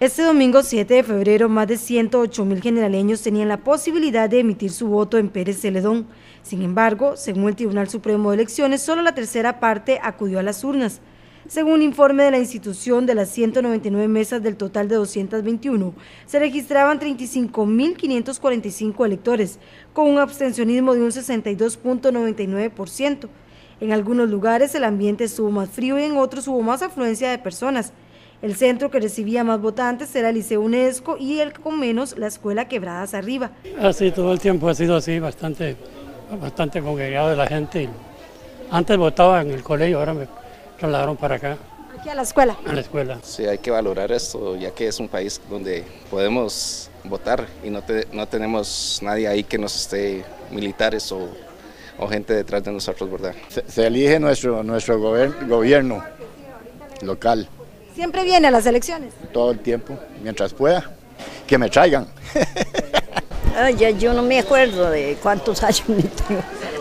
Este domingo 7 de febrero, más de 108.000 generaleños tenían la posibilidad de emitir su voto en Pérez Celedón. Sin embargo, según el Tribunal Supremo de Elecciones, solo la tercera parte acudió a las urnas. Según un informe de la institución, de las 199 mesas del total de 221, se registraban 35.545 electores, con un abstencionismo de un 62.99%. En algunos lugares el ambiente estuvo más frío y en otros hubo más afluencia de personas. El centro que recibía más votantes era el Liceo Unesco y el con menos la Escuela Quebradas Arriba. Así todo el tiempo ha sido así, bastante congregado de la gente. Antes votaba en el colegio, ahora me trasladaron para acá. ¿Aquí a la escuela? A la escuela. Sí, hay que valorar esto, ya que es un país donde podemos votar y no tenemos nadie ahí que nos esté, militares o gente detrás de nosotros, ¿verdad? Se elige nuestro gobierno local. ¿Siempre viene a las elecciones? Todo el tiempo, mientras pueda, que me traigan. Yo no me acuerdo de cuántos años tengo,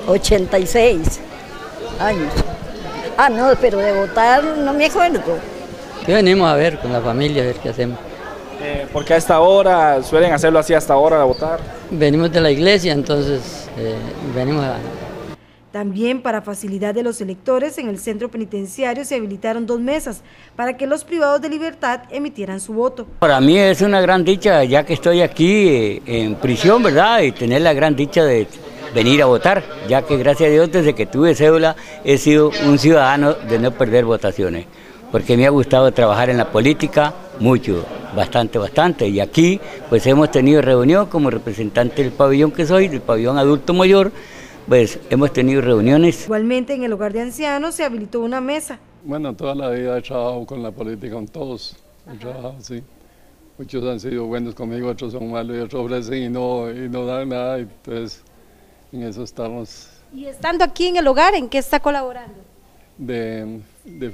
86 años. No, pero de votar no me acuerdo. ¿Qué venimos a ver con la familia, a ver qué hacemos? Porque a esta hora, suelen hacerlo así hasta ahora, a votar. Venimos de la iglesia, entonces venimos a... También para facilidad de los electores, en el centro penitenciario se habilitaron 2 mesas para que los privados de libertad emitieran su voto. Para mí es una gran dicha, ya que estoy aquí en prisión, ¿verdad? Y tener la gran dicha de venir a votar, ya que gracias a Dios desde que tuve cédula he sido un ciudadano de no perder votaciones, porque me ha gustado trabajar en la política mucho, bastante, y aquí pues hemos tenido reunión como representante del pabellón que soy, del pabellón adulto mayor, pues hemos tenido reuniones. Igualmente en el hogar de ancianos se habilitó una mesa. Bueno, toda la vida he trabajado con la política, con todos, he trabajado, sí. Muchos han sido buenos conmigo, otros son malos y otros ofrecen y no dan nada, entonces en eso estamos. Y estando aquí en el hogar, ¿en qué está colaborando? En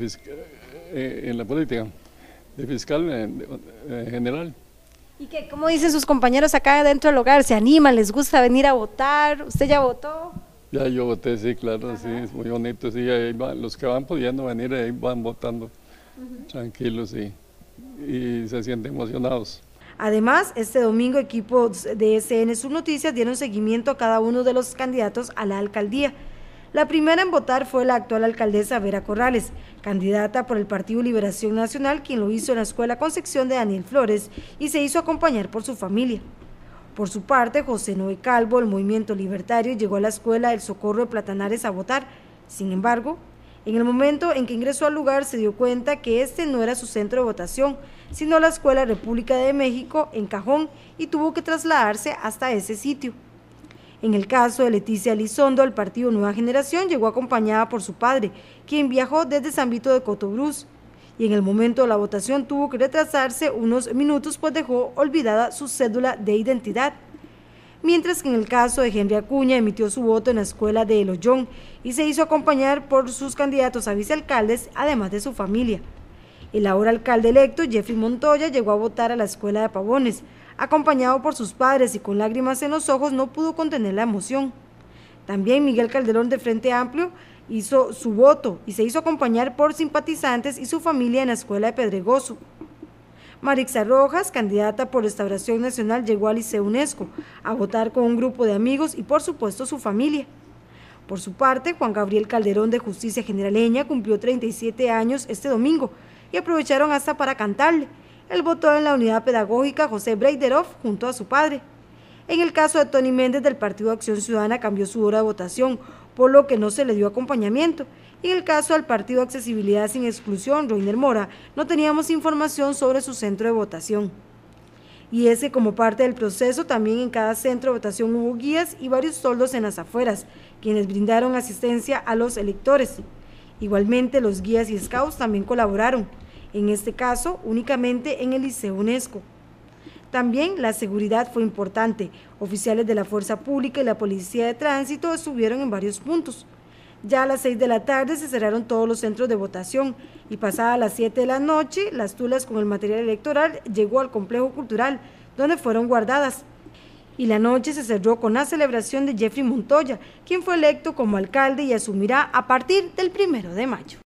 la política, de fiscal general. ¿Y qué, cómo dicen sus compañeros acá dentro del hogar? ¿Se animan? ¿Les gusta venir a votar? ¿Usted ya votó? Ya yo voté, sí, claro. Ajá. Sí, es muy bonito, sí, ahí van, los que van pudiendo venir, ahí van votando, tranquilos y se sienten emocionados. Además, este domingo equipos de SN Sur Noticias dieron seguimiento a cada uno de los candidatos a la alcaldía. La primera en votar fue la actual alcaldesa Vera Corrales, candidata por el Partido Liberación Nacional, quien lo hizo en la Escuela Concepción de Daniel Flores y se hizo acompañar por su familia. Por su parte, José Noé Calvo, del Movimiento Libertario, llegó a la Escuela del Socorro de Platanares a votar. Sin embargo, en el momento en que ingresó al lugar se dio cuenta que este no era su centro de votación, sino la Escuela República de México en Cajón, y tuvo que trasladarse hasta ese sitio. En el caso de Leticia Elizondo, el partido Nueva Generación llegó acompañada por su padre, quien viajó desde San Vito de Cotobruz, y en el momento de la votación tuvo que retrasarse unos minutos, pues dejó olvidada su cédula de identidad. Mientras que en el caso de Henry Acuña emitió su voto en la escuela de El Hoyón y se hizo acompañar por sus candidatos a vicealcaldes, además de su familia. El ahora alcalde electo, Jeffrey Montoya, llegó a votar a la escuela de Pavones, acompañado por sus padres y con lágrimas en los ojos no pudo contener la emoción. También Miguel Calderón de Frente Amplio hizo su voto y se hizo acompañar por simpatizantes y su familia en la escuela de Pedregoso. Marixa Rojas, candidata por Restauración Nacional, llegó al Liceo Unesco a votar con un grupo de amigos y por supuesto su familia. Por su parte, Juan Gabriel Calderón de Justicia Generaleña cumplió 37 años este domingo y aprovecharon hasta para cantarle. Él votó en la unidad pedagógica José Breiderhoff junto a su padre. En el caso de Tony Méndez del Partido Acción Ciudadana cambió su hora de votación, por lo que no se le dio acompañamiento. Y en el caso del Partido Accesibilidad Sin Exclusión, Roiner Mora, no teníamos información sobre su centro de votación. Y es que como parte del proceso, también en cada centro de votación hubo guías y varios toldos en las afueras, quienes brindaron asistencia a los electores. Igualmente, los guías y scouts también colaboraron, en este caso únicamente en el Liceo Unesco. También la seguridad fue importante. Oficiales de la Fuerza Pública y la Policía de Tránsito estuvieron en varios puntos. Ya a las 6 de la tarde se cerraron todos los centros de votación y pasadas las 7 de la noche, las tulas con el material electoral llegó al complejo cultural, donde fueron guardadas. Y la noche se cerró con la celebración de Jeffrey Montoya, quien fue electo como alcalde y asumirá a partir del 1 de mayo.